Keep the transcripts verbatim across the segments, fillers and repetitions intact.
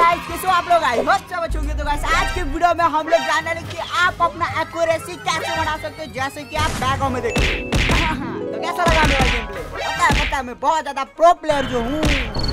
Guys, कैसे हो आप लोग? आई होप सब अच्छे होंगे। तो गाइस आज के वीडियो में हम लोग जानने लगे कि आप अपना एक्यूरेसी कैसे बढ़ा सकते हो, जैसे कि आप बैकग्राउंड में देखते हो। तो कैसा लगा मेरा गेम प्ले? पता है पता है मैं बहुत ज्यादा प्रो प्लेयर जो हूँ।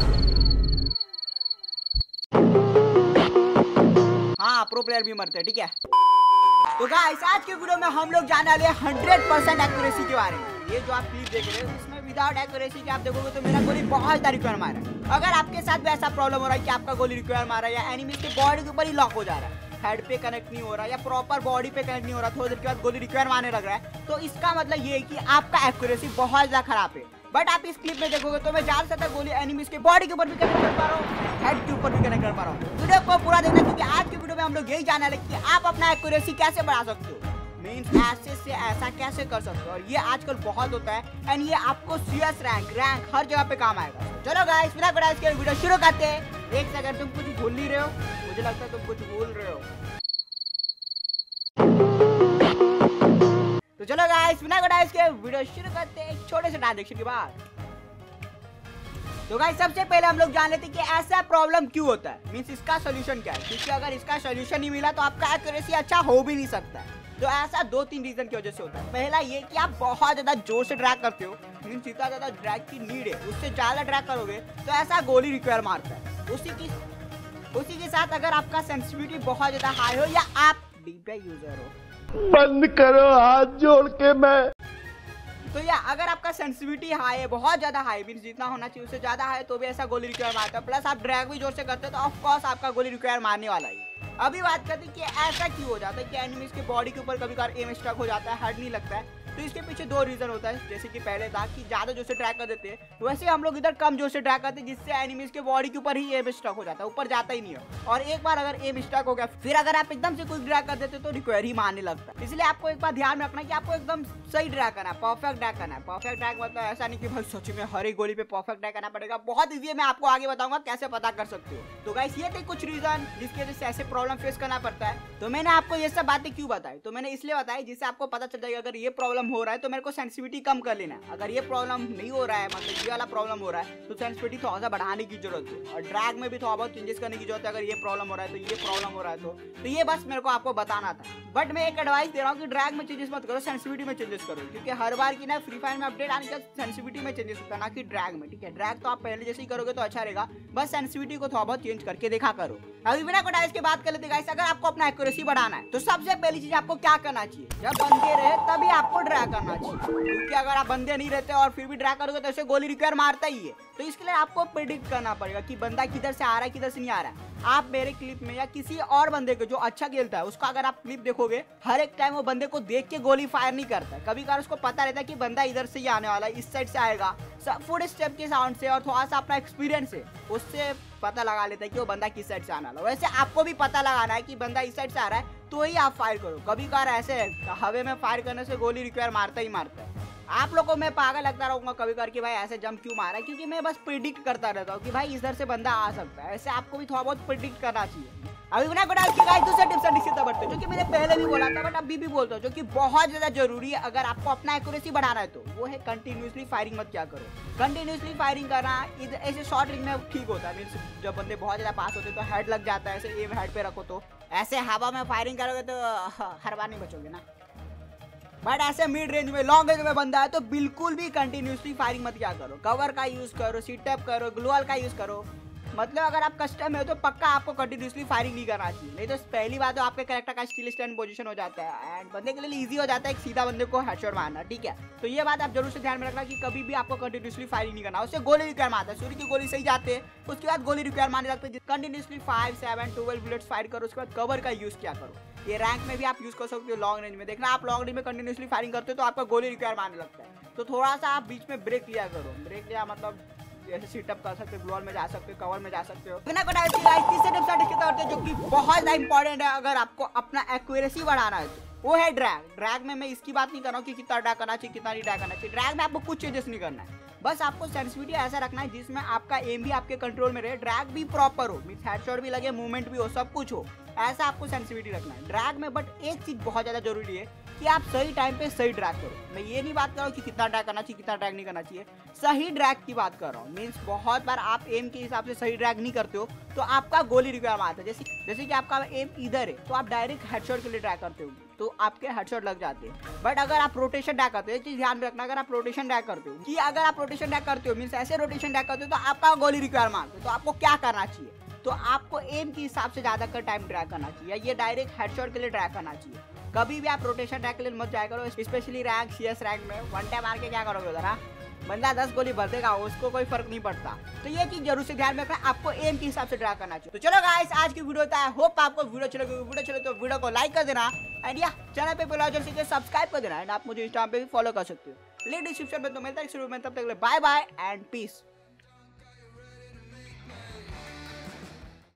हाँ, प्रो प्लेयर भी मरते हैं, ठीक है। तो गाइस आज के वीडियो में हम लोग जानने वाले हंड्रेड परसेंट एक्यूरेसी के बारे में। ये जो आप क्लिप देख रहे हो इसमें विदाउट एक्यूरेसी के आप देखोगे तो मेरा गोली बहुत ज्यादा रिक्वायर मार रहा है। अगर आपके साथ भी ऐसा प्रॉब्लम हो रहा है कि आपका गोली रिक्वायर मार रहा है या एनिमी के बॉडी के ऊपर ही लॉक हो जा रहा है, हेड पे कनेक्ट नहीं हो रहा या प्रॉपर बॉडी पे कनेक्ट नहीं हो रहा, थोड़ी देर के बाद गोली रिक्वायर मारने लग रहा है, तो इसका मतलब ये है कि आपका एक्यूरेसी बहुत ज्यादा खराब है। बट आप इस क्लिप में देखोगे तो मैं ज्यादा से ज्यादा गोली एनिमीज के बॉडी के ऊपर भी कनेक्ट कर पा रहा हूँ, हेड के ऊपर भी कनेक्ट कर पा रहा हूँ। वीडियो को पूरा देखना क्योंकि आज की वीडियो में हम लोग यही जानने लगे कि आप अपना एक्यूरेसी कैसे बढ़ा सकते हो, मीन्स ऐसे से ऐसा कैसे कर सकते हो। और ये आजकल बहुत होता है एंड ये आपको सीएस रैंक रैंक हर जगह पे काम आएगा। चलो गाइस बिना बड़ा इसके वीडियो शुरू करते हैं। एक सेकंड, तुम कुछ भूल नहीं रहे हो? मुझे लगता है तुम कुछ भूल रहे हो। तो चलो गाइस बिना बड़ा इसके वीडियो शुरू करते हैं एक छोटे से ट्रांजैक्शन के बाद। तो गाइस सबसे पहले हम लोग जान लेते हैं कि ऐसा प्रॉब्लम क्यों होता है, मीन्स इसका सोल्यूशन क्या है। क्योंकि अगर इसका सोल्यूशन नहीं मिला तो आपका एक्यूरेसी अच्छा हो भी नहीं सकता है। तो ऐसा दो तीन रीजन की वजह से होता है। पहला ये कि आप बहुत ज्यादा जोर से ड्रैग करते हो, मीन्स जितना ज्यादा ड्रैग की नीड है उससे ज्यादा ड्रैग करोगे तो ऐसा गोली रिक्वायर मारता है। उसी की उसी के साथ अगर आपका सेंसिटिविटी बहुत ज्यादा हाई हो या आप डीपी यूजर हो, बंद करो हाथ जोड़ के मैं। तो या अगर आपका सेंसिटिविटी हाई है, बहुत ज्यादा हाई, मीन्स जितना होना चाहिए उससे ज्यादा हाई, तो भी ऐसा गोली रिक्वायर मारता है। प्लस आप ड्रैग भी जोर से करते हो तो ऑफ कोर्स आपका गोली रिक्वायर मारने वाला ही। अभी बात करते हैं कि ऐसा क्यों हो जाता है कि एनिमीज के बॉडी के ऊपर कभी कभार एम स्टक हो जाता है, हेड नहीं लगता है। तो इसके पीछे दो रीजन होता है। जैसे कि पहले था कि ज्यादा जोर से ट्रैक कर देते हैं, वैसे हम लोग इधर कम जोर से ट्रैक करते हैं जिससे एनिमीज के बॉडी के ऊपर ही एम स्टक हो जाता है, ऊपर जाता ही नहीं है। और एक बार अगर एम स्टक हो गया फिर अगर आप एकदम से कुछ ड्रैग कर देते तो रिक्वायर ही मारने लगता है। इसलिए आपको एक बार ध्यान में रखना कि आपको एकदम सही ड्रैग करना है, परफेक्ट ड्रैग करना है। परफेक्ट ड्रैग मतलब ऐसा नहीं कि भाई सच में हर एक गोली पे परफेक्ट ड्रैग करना पड़ेगा। बहुत ईजी है, मैं आपको आगे बताऊंगा कैसे पता कर सकते हो। तो गाइस ये थे कुछ रीजन जिसकी वजह से ऐसे प्रॉब्लम फेस करना पड़ता है। तो मैंने आपको ये सब बातें क्यों बताई, तो मैंने इसलिए बताई जिससे आपको पता चल जाएगा अगर ये प्रॉब्लम हो रहा है तो मेरे को सेंसिटिविटी कम कर लेना है। अगर ये प्रॉब्लम नहीं हो रहा है, मतलब ये वाला प्रॉब्लम हो रहा है, तो सेंसिटिविटी थोड़ा सा बढ़ाने की जरूरत है और ड्रैग में भी थोड़ा बहुत चेंजेस करने की जरूरत है। अगर ये प्रॉब्लम हो रहा है तो ये प्रॉब्लम हो रहा है तो, तो ये बस मेरे को आपको बताना था। बट मैं एक एडवाइस दे रहा हूँ कि ड्रैग में चेंजेस मत करो, सेंसिटिविटी में चेंजेस करो। क्योंकि हर बार की ना फ्री फायर में अपडेट आने के सेंसिटिविटी में चेंजेस होता है, ना कि ड्रैग में, ठीक है। ड्रैग तो आप पहले जैसे ही करोगे तो अच्छा रहेगा, बस सेंसिटिविटी को थोड़ा बहुत चेंज करके देखा करो। अभी बिना कोई डाइस की बात कर लेते हैं गाइस। अगर आपको अपना एक्यूरेसी बढ़ाना है तो सबसे पहली चीज आपको क्या करना चाहिए, जब बंदे रहे तभी आपको ड्रैग करना चाहिए। क्योंकि अगर आप बंदे नहीं रहते और फिर भी ड्रैग करोगे तो ऐसे गोली रिक्वायर मारता ही है। तो इसके लिए आपको प्रेडिक्ट करना पड़ेगा कि बंदा किधर से आ रहा है किधर से नहीं आ रहा है। आप मेरे क्लिप में या किसी और बंदे को जो अच्छा खेलता है उसका अगर आप क्लिप देखोगे, हर एक टाइम वो बंदे को देख के गोली फायर नहीं करता है। कभी कभार उसको पता रहता है कि बंदा इधर से ही आने वाला है, इस साइड से आएगा, फुट स्टेप के साउंड से और थोड़ा सा अपना एक्सपीरियंस है उससे पता लगा लेता है कि वो बंदा किस साइड से आने वाला है। वैसे आपको भी पता लगाना है कि बंदा इस साइड से आ रहा है तो ही आप फायर करो। कभी कभार ऐसे हवे में फायर करने से गोली रिक्वायर मारता ही मारता है। आप लोगों को मैं पागल लगता रहूंगा कभी कभार कि भाई ऐसे जंप क्यों मारा है, क्योंकि मैं बस प्रिडिक्ट करता रहता हूँ कि भाई इधर से बंदा आ सकता है। ऐसे आपको भी थोड़ा बहुत प्रिडिक्ट करना चाहिए। अभी बिना कोई की गाइस दूसरा टिप्स एंड ट्रिक्स बढ़ते हैं जो कि मैंने पहले भी बोला था बट अभी भी बोलता हूँ, जो कि बहुत ज्यादा जरूरी है अगर आपको अपना एक्यूरेसी बढ़ाना है तो वो है कंटिन्यूसली फायरिंग मत क्या करो। कंटिन्यूसली फायरिंग करना ऐसे शॉर्ट रेंज में ठीक होता है, मीन्स जब बंदे बहुत ज्यादा पास होते तो हेड लग जाता है, ऐसे एम हेड पे रखो तो ऐसे हवा में फायरिंग करोगे तो हर बार नहीं बचोगे ना। बट ऐसे मिड रेंज में लॉन्ग रेंज में बंदा है तो बिल्कुल भी कंटिन्यूसली फायरिंग मत क्या करो। कवर का यूज करो, सीटअप करो, ग्लोअल का यूज करो। मतलब अगर आप कस्टम है तो पक्का आपको कंटिन्यूसली फायरिंग नहीं करना चाहिए, नहीं तो पहली बात तो आपके कैरेक्टर का स्टिल स्टैंड पोजीशन हो जाता है एंड बंदे के लिए इजी हो जाता है एक सीधा बंदे को हेडशॉट मारना, ठीक है। तो ये बात आप जरूर से ध्यान में रखना कि कभी भी आपको कंटिन्यूसली फायरिंग नहीं करना, उससे गोली रिक्वायर मारता है। सूर्य की गोली सही जाते हैं उसके बाद गोली रिक्वायर मारने लगते हैं। Continuously five seven twelve bullets fire करो, उसके बाद कवर का यूज क्या करो। ये रैंक में भी आप यूज कर सकते हो, लॉन्ग रेंज में देखना आप लॉन्ग रेंज में कंटिन्यूसली फायरिंग करते हो तो आपका गोली रिक्वायर मारने लगता है। तो थोड़ा सा आप बीच में ब्रेक लिया करो। ब्रेक लिया मतलब ऐसे सीटअप कर सकते हो, ग्लोअल में जा सकते हो, कवर में जा सकते हो। बिना कोई तीसरे टिप्स एंड ट्रिक्स होते हैं जो कि बहुत ज्यादा इंपॉर्टेंट है अगर आपको अपना एक्यूरेसी बढ़ाना है तो वो है ड्रैग। ड्रैग में मैं इसकी बात नहीं कर रहा हूँ कि कितना ड्रैग करना चाहिए कितना नहीं ड्रैग करना चाहिए। ड्रैग में आपको कुछ चेंजेस नहीं करना है, बस आपको सेंसिटिविटी ऐसा रखना है जिसमें आपका एम भी आपके कंट्रोल में रहे, ड्रैग भी प्रॉपर हो, मींस हेडशॉट भी लगे, मूवमेंट भी हो, सब कुछ हो, ऐसा आपको सेंसिटिविटी रखना है ड्रैग में। बट एक चीज बहुत ज्यादा जरूरी है कि आप सही टाइम पे सही ड्रैग करो। मैं ये नहीं बात कर रहा हूँ कि कितना ड्रैग करना चाहिए कितना ड्रैग नहीं करना चाहिए, सही ड्रैग की बात कर रहा हूँ। मीन्स बहुत बार आप एम के हिसाब से सही ड्रैग नहीं करते हो तो आपका गोल ही रिक्वायर आता है। जैसे जैसे कि आपका एम इधर है तो आप डायरेक्ट हेडशॉट के लिए ड्रैग करते हो तो आपके हेडशॉट लग जाते हैं। बट अगर आप रोटेशन ड्रैग करते हो, एक चीज ध्यान रखना, अगर आप रोटेशन ड्रैग करते हो कि अगर आप रोटेशन ड्रैग करते हो मीन्स ऐसे रोटेशन ड्रैग करते हो तो आपका गोल ही रिक्वायर मारते हो। तो आपको क्या करना चाहिए, तो आपको एम के हिसाब से ज्यादा कर टाइम ड्रैग करना चाहिए, ये डायरेक्ट हेडशॉट के लिए ड्रैग करना चाहिए। कभी भी आप रोटेशन ड्रैग के लिए मत जाया करो, स्पेशली रैंक सीएस रैंक में वन टाइम मार के क्या करोगे उधर, हाँ बंदा दस गोली भर देगा, उसको कोई फर्क नहीं पड़ता। तो ये चीज जरूर से ध्यान में रखना, आपको एम के हिसाब से ड्रैग करना चाहिए। तो चलो गाइस आज की वीडियो होता है, होप आपको वीडियो चले वीडियो चले तो वीडियो को लाइक कर देना एंड या चैनल पे बिना जल्दी से सब्सक्राइब कर देना एंड आप मुझे इंस्टाग्राम पे भी फॉलो कर सकते हो, लिंक डिस्क्रिप्शन में तो मिलता है। तब तक बाय बाय एंड पीस।